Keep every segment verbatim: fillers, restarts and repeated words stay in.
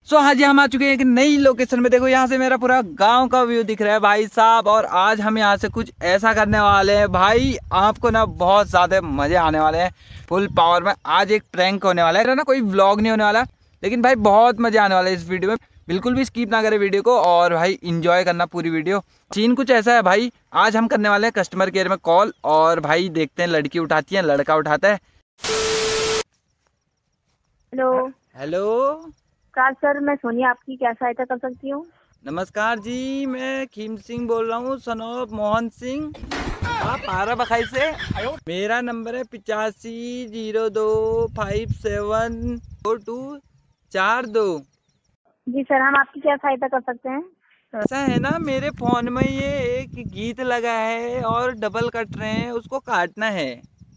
सो so, हाँ जी, हम आ चुके हैं एक नई लोकेशन में। देखो यहाँ से मेरा पूरा गांव का व्यू दिख रहा है भाई साहब। और आज हम यहाँ से कुछ ऐसा करने वाले हैं भाई, आपको ना बहुत ज़्यादा मज़े आने वाले हैं फुल पावर में। आज एक प्रैंक होने वाला है ना, कोई व्लॉग नहीं होने वाला, लेकिन भाई बहुत मज़े आने वाले हैं इस वीडियो में। बिल्कुल भी स्किप ना करें वीडियो को और भाई इंजॉय करना पूरी वीडियो। सीन कुछ ऐसा है भाई, आज हम करने वाले हैं कस्टमर केयर में कॉल, और भाई देखते हैं लड़की उठाती है लड़का उठाता है। हेलो हेलो कार सर, मैं सोनिया आपकी क्या सहायता कर सकती हूँ? नमस्कार जी, मैं खीम सिंह बोल रहा हूँ, सन ऑफ मोहन सिंह। आप आरा बखाई से। मेरा नंबर है पिचासी जीरो दो फाइव सेवन फोर टू चार दो। जी सर, हम आपकी क्या सहायता कर सकते हैं? ऐसा है ना, मेरे फोन में ये एक गीत लगा है और डबल कट रहे हैं, उसको काटना है।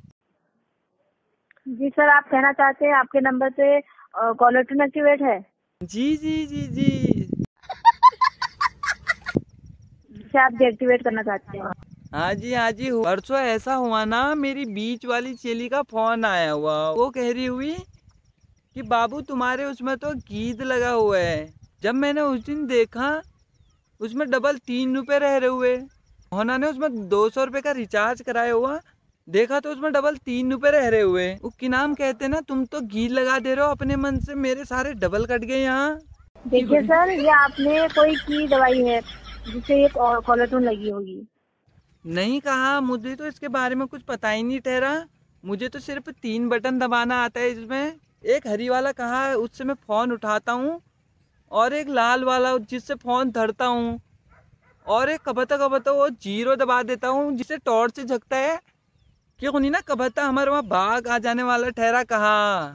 जी सर, आप कहना चाहते हैं आपके नंबर पे कॉलर ट्यून एक्टिवेट है? जी जी जी जी जिसे आप डीएक्टिवेट करना चाहते हैं? हाँ जी हाँ जी। परसों ऐसा हुआ ना, मेरी बीच वाली चेली का फोन आया हुआ, वो कह रही हुई कि बाबू तुम्हारे उसमें तो गीत लगा हुआ है। जब मैंने उस दिन देखा उसमें डबल तीन रुपए रह रहे हुए। मोहना ने उसमें दो सौ रुपए का रिचार्ज कराया हुआ, देखा तो उसमें डबल तीन रुपए रह रहे हुए। उसकी नाम कहते ना, तुम तो गीत लगा दे रहे हो अपने मन से, मेरे सारे डबल कट गए यहाँ। देखिए सर, ये आपने कोई की दवाई है जिससे ये कॉलर ट्यून लगी होगी। नहीं कहा, मुझे तो इसके बारे में कुछ पता ही नहीं ठहरा। मुझे तो सिर्फ तीन बटन दबाना आता है इसमें। एक हरी वाला कहा है, उससे मैं फ़ोन उठाता हूँ, और एक लाल वाला जिससे फ़ोन धरता हूँ, और एक कबता कबता वो जीरो दबा देता हूँ जिससे टॉर्च से झकता है। क्यों नहीं ना कबता, हमारे वहाँ बाघ आ जाने वाला ठहरा कहा।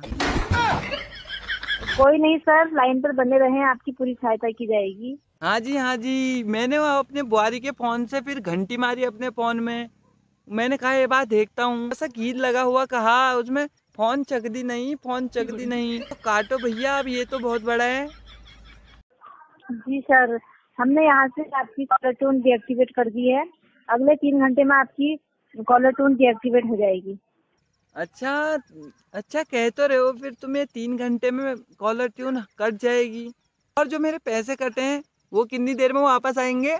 कोई नहीं सर, लाइन पर बने रहें, आपकी पूरी सहायता की जाएगी। हाँ जी हाँ जी। मैंने वो अपने बुआरी के फ़ोन से फिर घंटी मारी अपने फ़ोन में। मैंने कहा ये बात देखता हूँ, ऐसा गीत लगा हुआ कहा उसमें, फ़ोन चक दी नहीं, फ़ोन चक दी नहीं। तो काटो भैया, अब ये तो बहुत बड़ा है। जी सर, हमने यहाँ से आपकी कॉलर ट्यून डीएक्टिवेट कर दी है। अगले तीन घंटे में आपकी कॉलर ट्यून डीएक्टिवेट हो जाएगी। अच्छा अच्छा, कह तो रहे हो फिर तुम्हें तीन घंटे में कॉलर ट्यून कट जाएगी। और जो मेरे पैसे कटे हैं वो कितनी देर में वापस आएंगे?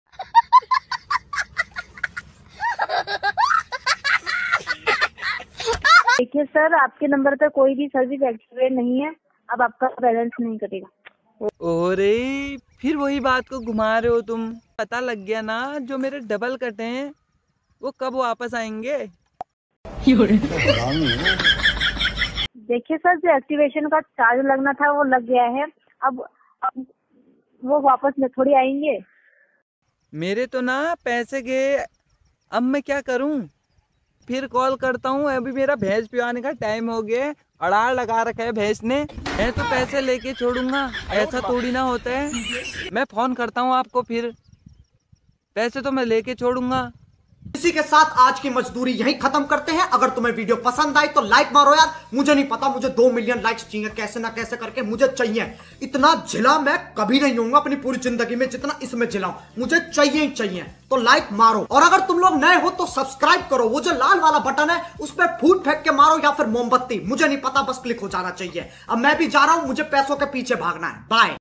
देखिए सर, आपके नंबर पर कोई भी सर्विस एक्टिवेट नहीं है, अब आपका बैलेंस नहीं कटेगा। ओरे, फिर वही बात को घुमा रहे हो तुम। पता लग गया ना, जो मेरे डबल कटे हैं वो कब वापस आएंगे? देखिए सर, जो एक्टिवेशन का चार्ज लगना था वो लग गया है। अब, अब वो वापस में थोड़ी आएंगे। मेरे तो ना पैसे गए, अब मैं क्या करूं? फिर कॉल करता हूँ, अभी मेरा भैंस पिवाने का टाइम हो गया है। अड़ाड़ लगा रखा है भैंस ने, मैं तो पैसे लेके छोड़ूंगा, ऐसा थोड़ी ना होता है। मैं फोन करता हूँ आपको, फिर पैसे तो मैं लेके छोड़ूंगा। इसी के साथ आज की मजदूरी यहीं खत्म करते हैं। अगर तुम्हें वीडियो पसंद आई तो लाइक मारो यार। मुझे नहीं पता, मुझे दो मिलियन लाइक्स चाहिए, कैसे ना कैसे करके मुझे चाहिए। इतना झिला मैं कभी नहीं होऊंगा अपनी पूरी जिंदगी में जितना इसमें झिलाऊं, मुझे चाहिए ही चाहिए। तो लाइक मारो, और अगर तुम लोग नए हो तो सब्सक्राइब करो। वो जो लाल वाला बटन है उस पर फूट फेंक के मारो या फिर मोमबत्ती, मुझे नहीं पता, बस क्लिक हो जाना चाहिए। अब मैं भी जा रहा हूं, मुझे पैसों के पीछे भागना है। बाय।